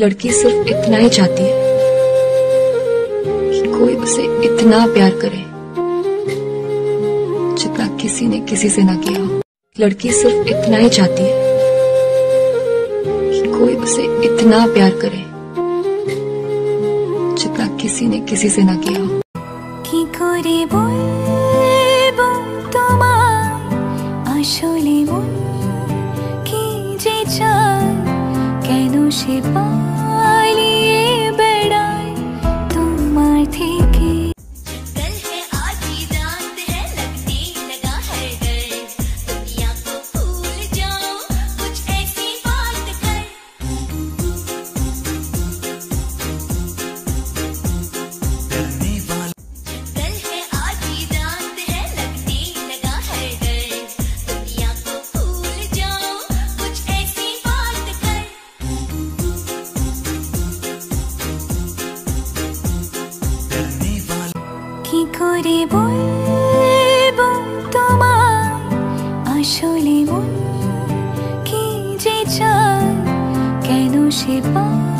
लड़की सिर्फ इतना ही चाहती है कि कोई उसे इतना प्यार करे जितना किसी ने किसी से ना किया हो। लड़की सिर्फ इतना ही चाहती है कि कोई उसे इतना प्यार करे जितना किसी ने किसी से ना किया हो। কি করে বলবো তোমায় আসলে মন কি যে চায়, কেন সে পালিয়ে বেড়ায় তোমার থেকে। कल है आधी रात है, लगने लगा है डर, दुनिया को भूल जाओ, कुछ ऐसी बात कर। कल है आधी रात है, लगने लगा है डर, दुनिया को भूल जाओ, कुछ ऐसी बात कर। কি করে বলবো তোমায় আসলে মন কি যে চায়, কেন সে